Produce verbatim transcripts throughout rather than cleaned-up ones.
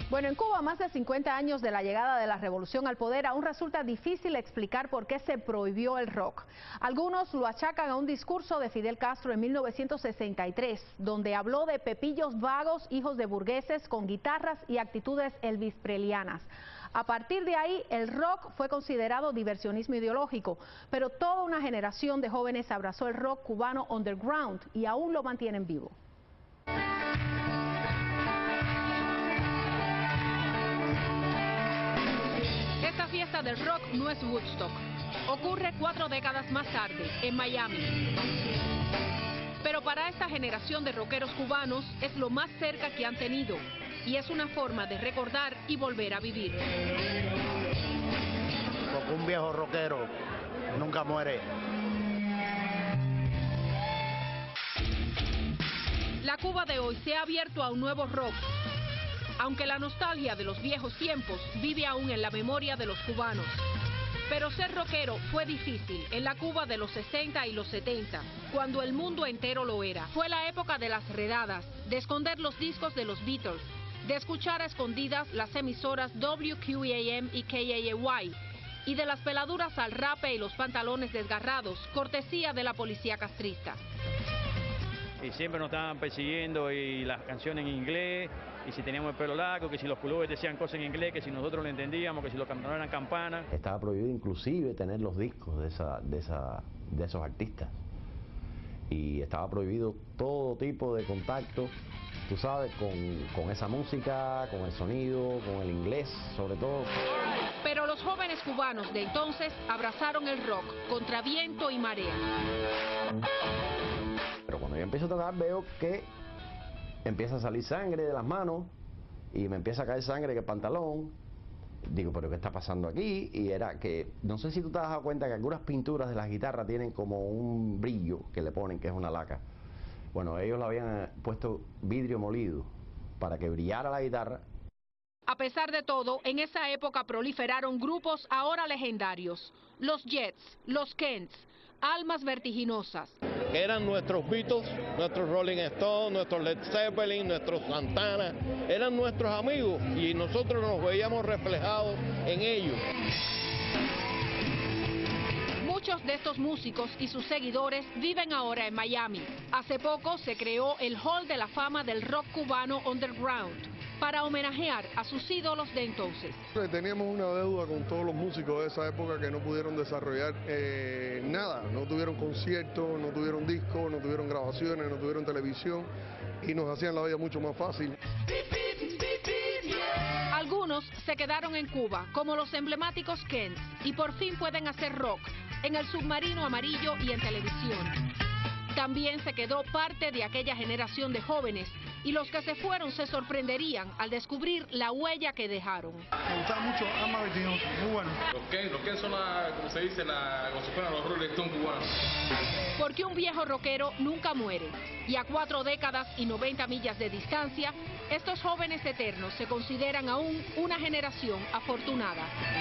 Bueno, en Cuba, más de cincuenta años de la llegada de la revolución al poder, aún resulta difícil explicar por qué se prohibió el rock. Algunos lo achacan a un discurso de Fidel Castro en mil novecientos sesenta y tres, donde habló de pepillos vagos, hijos de burgueses, con guitarras y actitudes elvisprelianas. A partir de ahí, el rock fue considerado diversionismo ideológico, pero toda una generación de jóvenes abrazó el rock cubano underground y aún lo mantienen vivo. Esta fiesta del rock no es Woodstock. Ocurre cuatro décadas más tarde, en Miami. Pero para esta generación de rockeros cubanos es lo más cerca que han tenido. Y es una forma de recordar y volver a vivir. Porque un viejo rockero nunca muere. La Cuba de hoy se ha abierto a un nuevo rock. Aunque la nostalgia de los viejos tiempos vive aún en la memoria de los cubanos. Pero ser rockero fue difícil en la Cuba de los sesenta y los setenta, cuando el mundo entero lo era. Fue la época de las redadas, de esconder los discos de los Beatles, de escuchar a escondidas las emisoras W Q A M y K A A Y, y de las peladuras al rape y los pantalones desgarrados, cortesía de la policía castrista. Y siempre nos estaban persiguiendo y las canciones en inglés, y si teníamos el pelo largo, que si los pullovers decían cosas en inglés, que si nosotros lo entendíamos, que si los pantalones eran campanas. Estaba prohibido inclusive tener los discos de, esa, de, esa, de esos artistas. Y estaba prohibido todo tipo de contacto, tú sabes, con, con esa música, con el sonido, con el inglés, sobre todo. Pero los jóvenes cubanos de entonces abrazaron el rock contra viento y marea. Pero cuando yo empiezo a tocar veo que empieza a salir sangre de las manos y me empieza a caer sangre en el pantalón. Digo, ¿pero qué está pasando aquí? Y era que, no sé si tú te has dado cuenta que algunas pinturas de las guitarras tienen como un brillo que le ponen, que es una laca. Bueno, ellos le habían puesto vidrio molido para que brillara la guitarra. A pesar de todo, en esa época proliferaron grupos ahora legendarios. Los Jets, los Kents, Almas Vertiginosas. Eran nuestros Beatles, nuestros Rolling Stones, nuestros Led Zeppelin, nuestros Santana. Eran nuestros amigos y nosotros nos veíamos reflejados en ellos. Muchos de estos músicos y sus seguidores viven ahora en Miami. Hace poco se creó el Hall de la Fama del Rock Cubano Underground para homenajear a sus ídolos de entonces. Teníamos una deuda con todos los músicos de esa época que no pudieron desarrollar eh, nada, no tuvieron conciertos, no tuvieron discos, no tuvieron grabaciones, no tuvieron televisión y nos hacían la vida mucho más fácil. Algunos se quedaron en Cuba, como los emblemáticos Kents, y por fin pueden hacer rock en el submarino amarillo y en televisión. También se quedó parte de aquella generación de jóvenes y los que se fueron se sorprenderían al descubrir la huella que dejaron. Me gustaba mucho Almas Vertiginosas, muy bueno. Los Ken, los Ken son, la, como se dice, la, como si fueran los Rolling Stones cubanos. Porque un viejo rockero nunca muere. Y a cuatro décadas y noventa millas de distancia, estos jóvenes eternos se consideran aún una generación afortunada.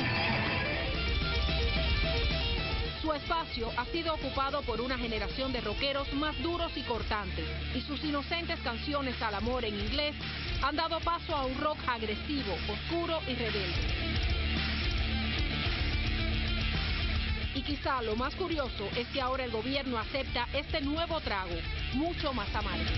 Su espacio ha sido ocupado por una generación de rockeros más duros y cortantes, y sus inocentes canciones al amor en inglés han dado paso a un rock agresivo, oscuro y rebelde. Y quizá lo más curioso es que ahora el gobierno acepta este nuevo trago, mucho más amargo.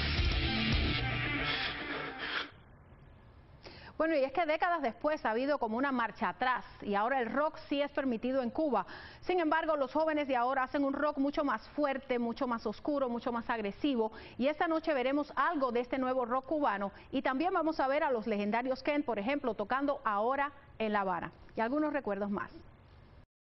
Bueno, y es que décadas después ha habido como una marcha atrás y ahora el rock sí es permitido en Cuba. Sin embargo, los jóvenes de ahora hacen un rock mucho más fuerte, mucho más oscuro, mucho más agresivo. Y esta noche veremos algo de este nuevo rock cubano y también vamos a ver a los legendarios Ken, por ejemplo, tocando ahora en La Habana. Y algunos recuerdos más.